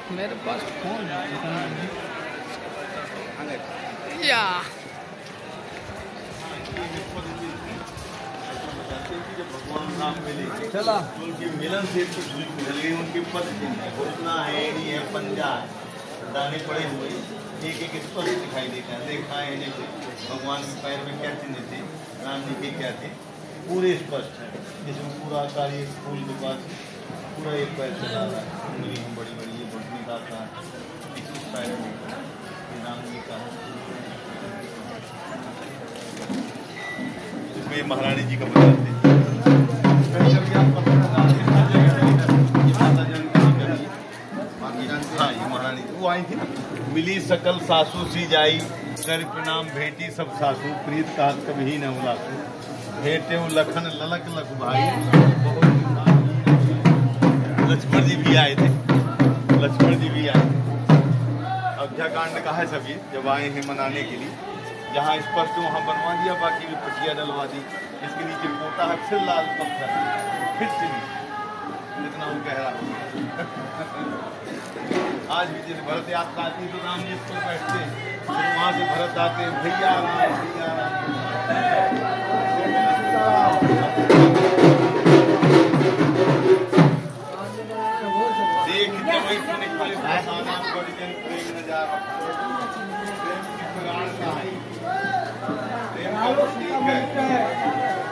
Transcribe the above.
मेरे पास फोन या भगवान राम मिले चला उनके मिलन से तो मिल गई उनकी पत्नी घुटना है नहीं है पंजा है दाने पड़े हुए एक एक स्पष्ट दिखाई देता है देखा है जैसे भगवान के पैर में क्या चिन्ह थे राम जी के क्या थे पूरे स्पष्ट है जिसमें पूरा आकार एक फूल के पास पूरा एक पैर से डाला है उंगली में बड़ी बड़ी ये घुटनी का आकार इस पैर में राम जी का इसमें महारानी जी का बताते हाँ ये महारानी वो आई थी ना मिली सकल सासू सी जाई कर प्रणाम भेटी सब सासू प्रीत का कभी न उलासू भेटे लखन ललक लख भाई लक्ष्मण जी भी आए थे लक्ष्मण जी भी आए थे अयोध्या कांड का है सभी जब आए हैं मनाने के लिए जहाँ स्पष्ट वहाँ बनवा दिया बाकी भी पटिया डलवा दी इसके नीचे पोता है फिर लाल पत्थर फिर चिन्ह जितना वो कह रहा आज भी जैसे भरत यात्रा आती तो राम जी इस पर बैठते फिर वहाँ से भरत आते भैया राम भैया देख जब सुने वाले नाम परिजन प्रेम नजारा प्रेम की पुराण का है प्रेम का ठीक है